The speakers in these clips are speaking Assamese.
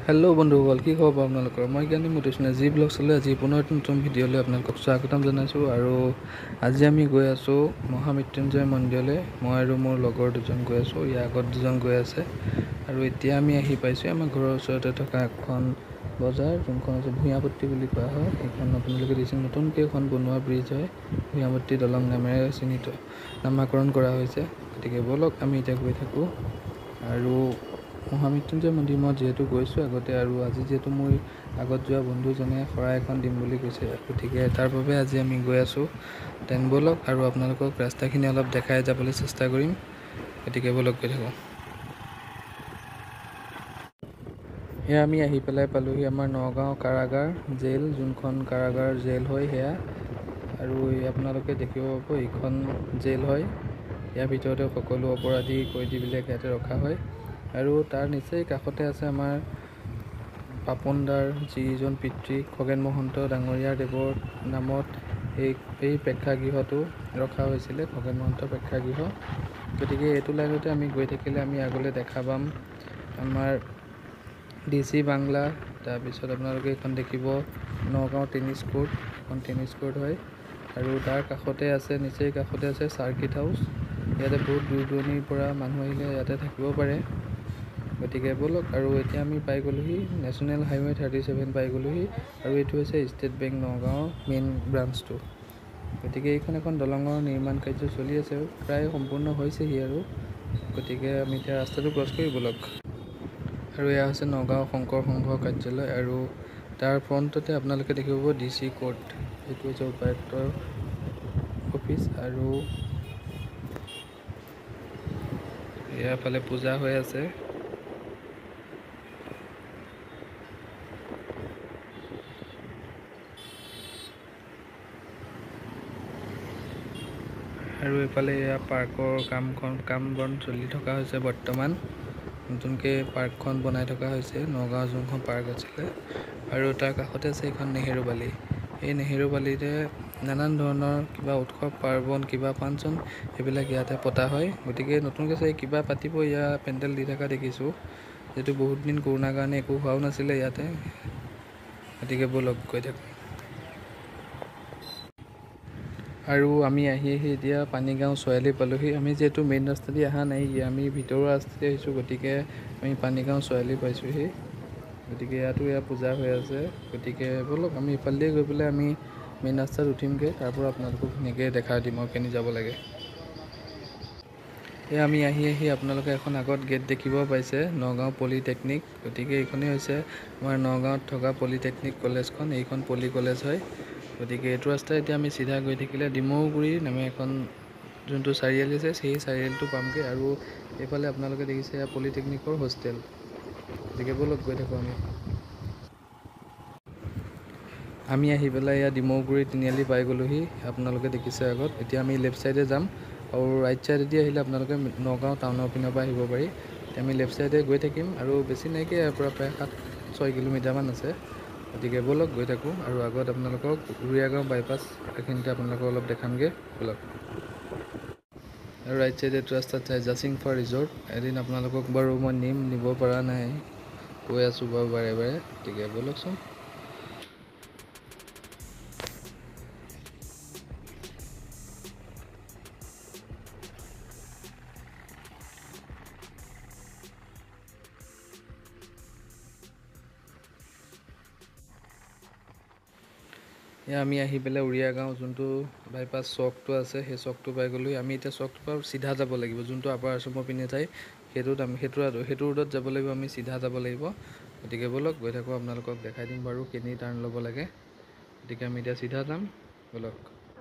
হেল্ল' বন্ধুসকল, কি খবৰ আপোনালোকৰ? মই জ্ঞানী মতিষ্ণা জি ব্লগ চালে আজি পুনৰ নতুন ভিডিঅ'লৈ আপোনালোকক স্বাগতম জনাইছোঁ। আৰু আজি আমি গৈ আছোঁ মহামৃত্যুঞ্জয় মন্দিৰলৈ। মই আৰু মোৰ লগৰ দুজন গৈ আছোঁ, ইয়াৰ আগত দুজন গৈ আছে। আৰু এতিয়া আমি আহি পাইছোঁ আমাৰ ঘৰৰ ওচৰতে থকা এখন বজাৰ, যোনখন হৈছে ভূঞাপট্টি বুলি কোৱা হয়। সেইখন আপোনালোকে দেখিছে, নতুনকৈ এখন বনোৱা ব্ৰিজ হয়, ভূঞাপট্টি দলং নামেৰে নামাকৰণ কৰা হৈছে। গতিকে ব'লক আমি এতিয়া গৈ থাকোঁ। আৰু মহামৃত্যুঞ্জয় মন্দিৰ মই যিহেতু গৈছোঁ আগতে, আৰু আজি যিহেতু মোৰ আগত যোৱা বন্ধুজনে শৰাই এখন দিম বুলি কৈছে, গতিকে তাৰ বাবে আজি আমি গৈ আছোঁ। ব'লক আৰু আপোনালোকক ৰাস্তাখিনি অলপ দেখাই যাবলৈ চেষ্টা কৰিম। গতিকে ব'লক গৈ থাকোঁ। এয়া আমি আহি পেলাই পালোঁহি আমাৰ নগাঁও কাৰাগাৰ জেল, যোনখন কাৰাগাৰ জেল হয় সেয়া। আৰু আপোনালোকে দেখিব পাব এইখন জেল হয়। ইয়াৰ ভিতৰতে সকলো অপৰাধী কয়দীবিলাক ইয়াতে ৰখা হয়। আৰু তাৰ নিচেই কাষতে আছে আমাৰ পাপন দাৰ যিজন পিতৃ খগেন মহন্ত ডাঙৰীয়া দেৱৰ নামত এই প্ৰেক্ষাগৃহটো ৰখা হৈছিলে, খগেন মহন্ত প্ৰেক্ষাগৃহ। গতিকে এইটো লাইনতে আমি গৈ থাকিলে আমি আগলৈ দেখা পাম আমাৰ DC বাংলা। তাৰপিছত আপোনালোকে এইখন দেখিব নগাঁও টেনিছ কোৰ্ট, এখন টেনিছ কোৰ্ট হয়। আৰু তাৰ কাষতে আছে, নিচেই কাষতে আছে চাৰ্কিট হাউচ। ইয়াতে বহুত দূৰ দূৰণিৰ পৰা মানুহ আহিলে ইয়াতে থাকিব পাৰে। গতিকে ব'লক, আৰু এতিয়া আমি পাই গ'লোহি নেশ্যনেল হাইৱে 37 পাই গ'লোহি। আৰু এইটো হৈছে ষ্টেট বেংক নগাঁৱৰ মেইন ব্ৰাঞ্চটো। গতিকে এইখন এখন দলঙৰ নিৰ্মাণ কাৰ্য চলি আছে, প্ৰায় সম্পূৰ্ণ হৈছেহি আৰু। গতিকে আমি এতিয়া ৰাস্তাটো ক্ৰছ কৰি ব'লক। আৰু এয়া হৈছে নগাঁও শংকৰ সংঘৰ কাৰ্যালয়, আৰু তাৰ ফ্ৰণ্টতে আপোনালোকে দেখিব পাব DC কোৰ্ট। এইটো হৈছে উপায়ুক্তৰ অফিচ। আৰু ইয়াৰ ফালে পূজা হৈ আছে। আৰু এইফালে এয়া পাৰ্কৰ কাম বন চলি থকা হৈছে বৰ্তমান। নতুনকৈ পাৰ্কখন বনাই থকা হৈছে, নগাঁৱৰ যোনখন পাৰ্ক আছিলে। আৰু তাৰ কাষতে আছে এইখন নেহেৰু বালি। এই নেহেৰু বালিতে নানান ধৰণৰ কিবা উৎসৱ পাৰ্বণ, কিবা ফাংচন, সেইবিলাক ইয়াতে পতা হয়। গতিকে নতুনকৈ চাই কিবা পাতিব, ইয়াত পেণ্ডেল দি থকা দেখিছোঁ। যিহেতু বহুত দিন কৰোণাৰ কাৰণে একো হোৱাও নাছিলে ইয়াতে। গতিকে ব'লক গৈ থাকোঁ। আৰু আমি আহি এতিয়া পানীগাঁও চৰাইআলি পালোঁহি। আমি যিহেতু মেইন ৰাস্তা দি অহা নাই, আমি ভিতৰুৱা ৰাস্তাতে আহিছোঁ, গতিকে আমি পানীগাঁও চৰাইআলি পাইছোঁহি। গতিকে ইয়াতো পূজা হৈ আছে। গতিকে ব'লক আমি ইফালেদি গৈ পেলাই আমি মেইন ৰাস্তাত উঠিমগৈ, তাৰ পৰা আপোনালোকক ধুনীয়াকৈ দেখাই দিম আৰু কেনি যাব লাগে। আমি আহি আপোনালোকে এখন আগত গেট দেখিব পাইছে, নগাঁও পলিটেকনিক। গতিকে এইখনেই হৈছে আমাৰ নগাঁৱত থকা পলিটেকনিক কলেজখন। এইখন পলি কলেজ হয়। গতিকে এইটো ৰাস্তাই এতিয়া আমি চিধা গৈ থাকিলে ডিমৌগুৰি নামে এখন যোনটো চাৰিআলি আছে, সেই চাৰিআলিটো পামগৈ। আৰু এইফালে আপোনালোকে দেখিছে পলিটেকনিকৰ হোষ্টেল। গতিকে ব'লক গৈ থাকোঁ আমি আহি পেলাই ইয়াত ডিমৌগুৰি তিনিআলি পাই গ'লোহি। আপোনালোকে দেখিছে আগত। এতিয়া আমি লেফ্ট ছাইডে যাম, আৰু ৰাইট ছাইডেদি আহিলে আপোনালোকে নগাঁও টাউনৰ পিনৰ পৰা আহিব পাৰি। এতিয়া আমি লেফ্ট ছাইডে গৈ থাকিম, আৰু বেছি নাইকিয়া ইয়াৰ পৰা প্ৰায় 7-6 কিলোমিটাৰমান আছে। গতিকে ব'লক গৈ থাকোঁ। আৰু আগত আপোনালোকক উৰিয়াগাঁও বাইপাছ এইখিনিতে আপোনালোকক অলপ দেখামগৈ, ব'লক। আৰু ৰাইট ছাইডে ৰাস্তাত চাই জাচিংফা ৰিজৰ্ট। এদিন আপোনালোকক বাৰু মই নিব পৰা নাই, কৈ আছোঁ বাৰু বাৰে বাৰে। গতিকে ব'লকচোন। আমি আহি পেলাই উৰিয়াগাঁও যোনটো বাইপাছ চকটো আছে, সেই চকটো পাই গ'লোহি। আমি এতিয়া চকটোৰ পৰা চিধা যাব লাগিব, যোনটো আপাৰ আচামৰ পিনে যায় সেইটো ৰোডত যাব লাগিব, আমি চিধা যাব লাগিব। গতিকে ব'লক গৈ থাকোঁ, আপোনালোকক দেখাই দিম বাৰু কেনি টাৰ্ণ ল'ব লাগে। গতিকে আমি এতিয়া চিধা যাম, ব'লক।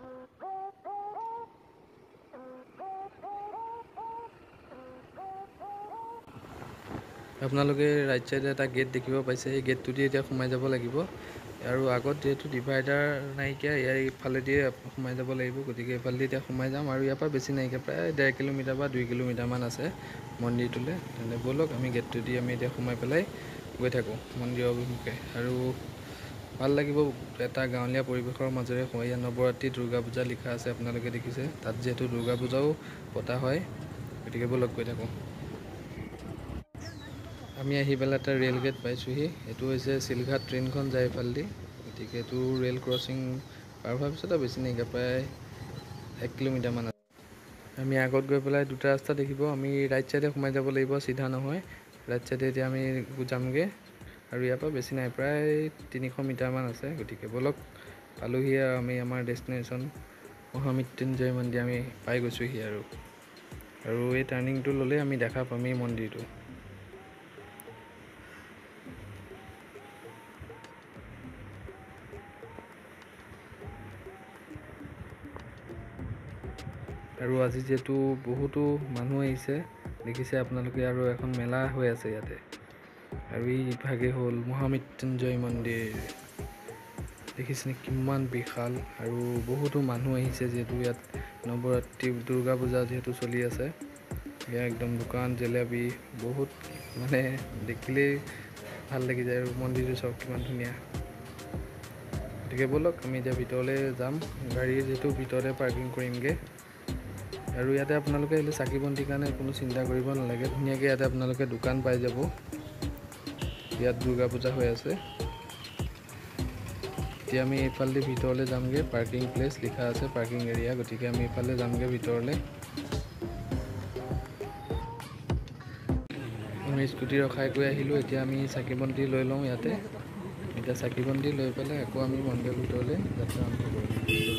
আপোনালোকে ৰাইট ছাইডে এটা গেট দেখিব পাইছে, সেই গেটটোদি এতিয়া সোমাই যাব লাগিব। আৰু আগত যিহেতু ডিভাইডাৰ নাইকিয়া, ইয়াৰ ইফালেদিয়ে সোমাই যাব লাগিব। গতিকে এইফালেদি এতিয়া সোমাই যাম, আৰু ইয়াৰ পৰা বেছি নাইকিয়া, প্ৰায় 1.5 কিলোমিটাৰ বা 2 কিলোমিটাৰমান আছে মন্দিৰটোলৈ। তেন্তে ব'লক আমি গেটটোদি আমি এতিয়া সোমাই পেলাই গৈ থাকোঁ মন্দিৰৰ অভিমুখে। আৰু ভাল লাগিব এটা গাঁৱলীয়া পৰিৱেশৰ মাজেৰে। ইয়াত নৱৰাত্ৰি দুৰ্গা পূজা লিখা আছে, আপোনালোকে দেখিছে। তাত যিহেতু দুৰ্গা পূজাও পতা হয়। গতিকে ব'লক গৈ থাকোঁ। আমি আহি পেলাই এটা ৰেল গেট পাইছোঁহি। এইটো হৈছে চিলঘাট ট্ৰেইনখন যায় এইফালেদি। গতিকে এইটো ৰেল ক্ৰচিং পাৰ হোৱাৰ পিছত আৰু বেছি নাইকিয়া, প্ৰায় 1 কিলোমিটাৰমান আছে। আমি আগত গৈ পেলাই দুটা ৰাস্তা দেখিব। আমি ৰাইট চাইডে সোমাই যাব লাগিব, চিধা নহয়। ৰাইট চাইডে এতিয়া আমি যামগৈ আৰু ইয়াৰ পৰা বেছি নাই, প্ৰায় 300 মিটাৰমান আছে। গতিকে ব'লক, পালোহি আৰু আমি আমাৰ ডেষ্টিনেশ্যন মহামৃত্যুঞ্জয় মন্দিৰ আমি পাই গৈছোঁহি। আৰু এই টাৰ্ণিংটো ল'লে আমি দেখা পাম এই মন্দিৰটো। আৰু আজি যিহেতু বহুতো মানুহ আহিছে, দেখিছে আপোনালোকে, আৰু এখন মেলা হৈ আছে ইয়াতে। আৰু এই ইভাগে হ'ল মহামৃত্যুঞ্জয় মন্দিৰ। দেখিছেনে কিমান বিশাল, আৰু বহুতো মানুহ আহিছে যিহেতু ইয়াত নৱৰাত্ৰি দুৰ্গা পূজা যিহেতু চলি আছে। ইয়াৰ একদম দোকান জেলেপি বহুত, মানে দেখিলেই ভাল লাগি যায়। আৰু মন্দিৰটো চাওক কিমান ধুনীয়া। গতিকে ব'লক আমি এতিয়া ভিতৰলৈ যাম, গাড়ী যিহেতু ভিতৰতে পাৰ্কিং কৰিমগৈ। আৰু ইয়াতে আপোনালোকে আহিলে চাকি বন্তিৰ কাৰণে কোনো চিন্তা কৰিব নালাগে, ধুনীয়াকৈ ইয়াতে আপোনালোকে দোকান পাই যাব। ইয়াত দুৰ্গা পূজা হৈ আছে। এতিয়া আমি এইফালেদি ভিতৰলৈ যামগৈ, পাৰ্কিং প্লেচ লিখা আছে, পাৰ্কিং এৰিয়া। গতিকে আমি এইফালে যামগৈ ভিতৰলৈ। আমি স্কুটি ৰখাই গৈ আহিলোঁ। এতিয়া আমি চাকি বন্তি লৈ লওঁ ইয়াতে। এতিয়া চাকি বন্তি লৈ পেলাই আকৌ আমি মন্দিৰৰ ভিতৰলৈ যাত্ৰা আৰম্ভ কৰিম।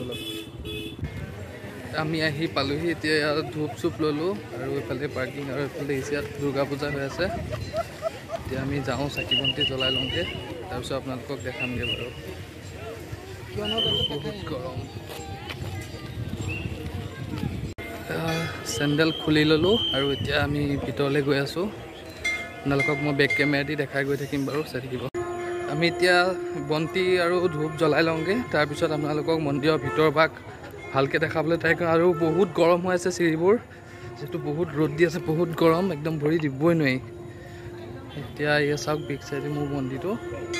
আমি আহি পালোহি। এতিয়া ইয়াত ধূপ চুপ ল'লোঁ আৰু এইফালে পাৰ্কিং, আৰু এইফালে ইয়াত দুৰ্গা পূজা হৈ আছে। এতিয়া আমি যাওঁ, চাকি বন্তি জ্বলাই লওঁগৈ, তাৰপিছত আপোনালোকক দেখামগৈ বাৰু। বহুত গৰম। চেণ্ডেল খুলি ল'লোঁ আৰু এতিয়া আমি ভিতৰলৈ গৈ আছোঁ। আপোনালোকক মই বেক কেমেৰা দি দেখাই গৈ থাকিম বাৰু, চাই থাকিব। আমি এতিয়া বন্তি আৰু ধূপ জ্বলাই লওঁগৈ, তাৰপিছত আপোনালোকক মন্দিৰৰ ভিতৰ ভাগ ভালকৈ দেখাবলৈ ট্ৰাই কৰিম। আৰু বহুত গৰম হৈ আছে চিৰিবোৰ, যিহেতু বহুত ৰ'দ দি আছে, বহুত গৰম, একদম ভৰি দিবই নোৱাৰি। এতিয়া এয়া চাওক বেক চাইডে মোৰ মন্দিৰটো।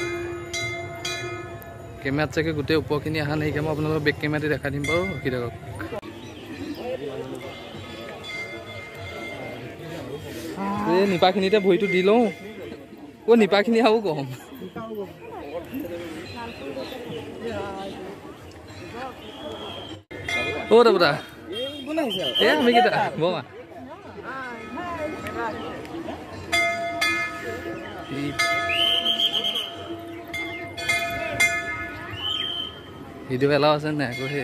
কেমেৰাত চাগে গোটেই ওপৰখিনি অহা নাইকিয়া, মই আপোনালোকক বেক কেমেৰা দি দেখাই দিম বাৰু, ৰখি থাকক। এই নিপাখিনিতে ভৰিটো দি লওঁ। নিপাখিনি আৰু কম। দাদা আমি কেইটা বমা ভিডিঅ' এলাও আছে নাই আকৌ? সেই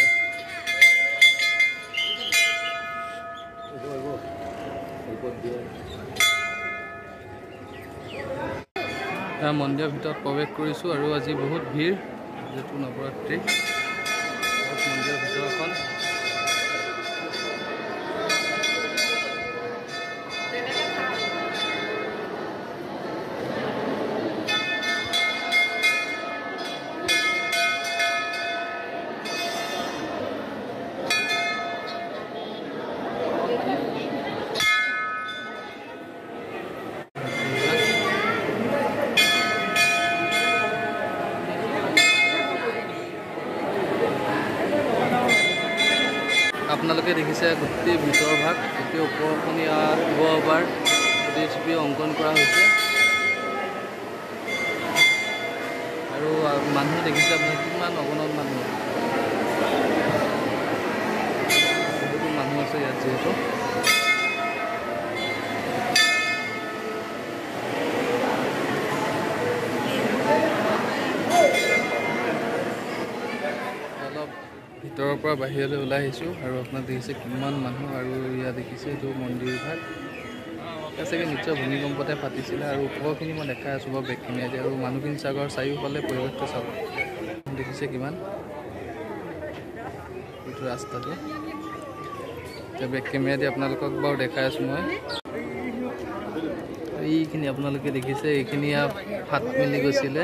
মন্দিৰৰ ভিতৰত প্ৰৱেশ কৰিছোঁ। আৰু আজি বহুত ভিৰ, যিহেতু নৱৰাত্ৰি। মন্দিৰৰ ভিতৰখন আপোনালোকে দেখিছে গোটেই ভিতৰ ভাগ, গোটেই ওপৰখনি শিৱবাৰ ছবি অংকন কৰা হৈছে। আৰু মানুহ দেখিছে আপোনাৰ কিমান অগণন মানুহ, বহুতো মানুহ আছে ইয়াত যিহেতু। ভিতৰৰ পৰা বাহিৰলৈ ওলাই আহিছোঁ আৰু আপোনাক দেখিছে কিমান মানুহ। আৰু ইয়াত দেখিছে এইটো মন্দিৰ ভাগ চাগে নিশ্চয় ভূমিকম্পতে ফাটিছিলে। আৰু ওপৰখিনি মই দেখাই আছোঁ বাৰু বেক কেমেৰাদি। আৰু মানুহখিনি চাগৰ চাৰিওফালে পৰিৱেশটো চাব, দেখিছে কিমান এইটো ৰাস্তাটো। এতিয়া বেক কেমেৰাদি আপোনালোকক বাৰু দেখাই আছোঁ মই। এইখিনি আপোনালোকে দেখিছে, এইখিনি ফাট মেলি গৈছিলে।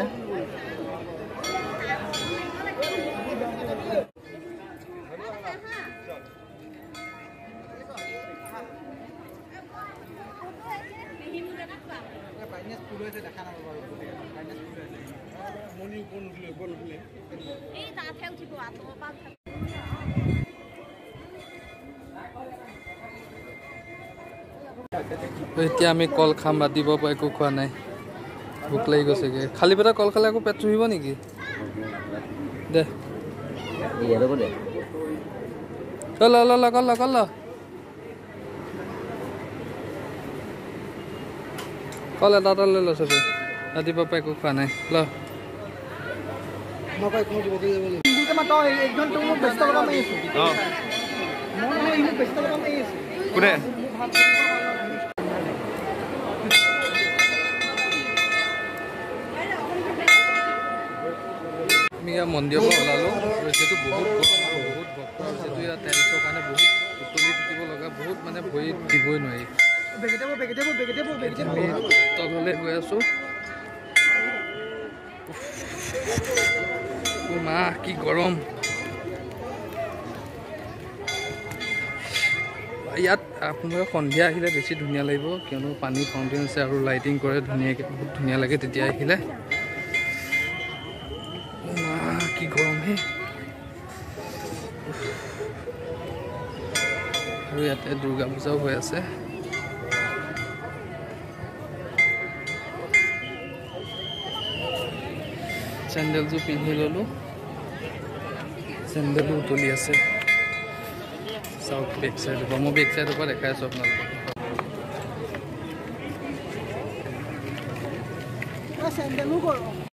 এতিয়া আমি কল খাম ৰাতিপুৱাৰ একো খোৱা নাই ভোক লাগি গৈছেগৈ খালী পেটত কল খালে আকৌ পেট চুহিব নেকি দে কল এটা এটা লৈ ল চবে ৰাতিপুৱাৰ পৰা একো খোৱা নাই ল কোনে আমি ইয়াৰ মন্দিৰৰ পৰা ওলালোঁ যিহেতু বহুত ভক্ত যিহেতু ইয়াৰ টাইলছৰ কাৰণে বহুত উতলি থাকিব লগা বহুত মানে ভৰি দিবই নোৱাৰি আমি তললৈ গৈ আছোঁ মা কি গৰম ইয়াত আপোনালোকে সন্ধিয়া আহিলে বেছি ধুনীয়া লাগিব কিয়নো পানী ফাউণ্টেইন আছে আৰু লাইটিং কৰে ধুনীয়াকৈ বহুত ধুনীয়া লাগে তেতিয়া আহিলে কি গৰম হে আৰু ইয়াতে দুৰ্গা পূজাও হৈ আছে চেণ্ডেলযোৰ পিন্ধি ল'লোঁ চেণ্ডেলো উতলি আছে চাওক বেক চাইডৰ পৰা মই বেক চাইডৰ পৰা দেখাই আছোঁ আপোনালোকক চেণ্ডেলো গৰম